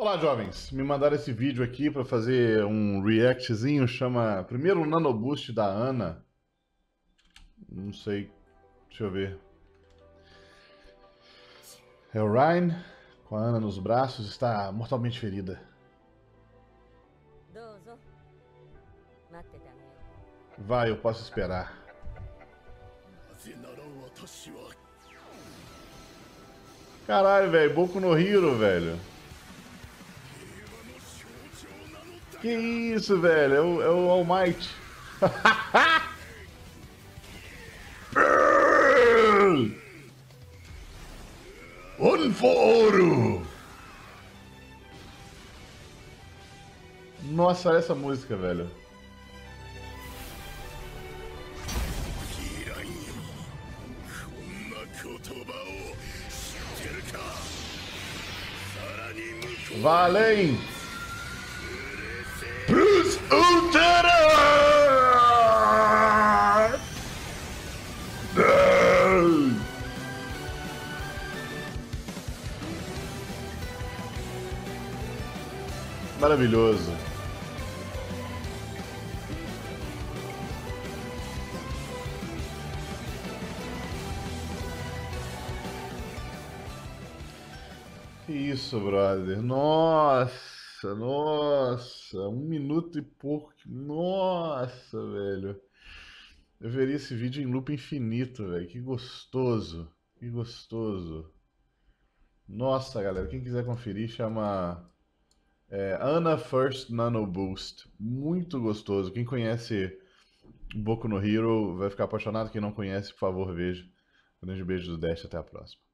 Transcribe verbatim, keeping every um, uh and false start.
Olá, jovens! Me mandaram esse vídeo aqui para fazer um reactzinho, chama primeiro o Nano Boost da Ana. Não sei, deixa eu ver. É o Ryan, com a Ana nos braços, está mortalmente ferida. Vai, eu posso esperar. Caralho, velho, Boku no Hero, velho. Que isso, velho? É o, é o All Might. One for ouro! Nossa, olha essa música, velho. Valem! Plus Ultra! Maravilhoso. Que isso, brother? Nossa, nossa, um minuto e pouco. Nossa, velho. Eu veria esse vídeo em loop infinito, velho. Que gostoso, que gostoso. Nossa, galera, quem quiser conferir, chama é, Ana First Nano Boost. Muito gostoso. Quem conhece Boku no Hero vai ficar apaixonado. Quem não conhece, por favor, veja. Grande beijo do Dash, até a próxima.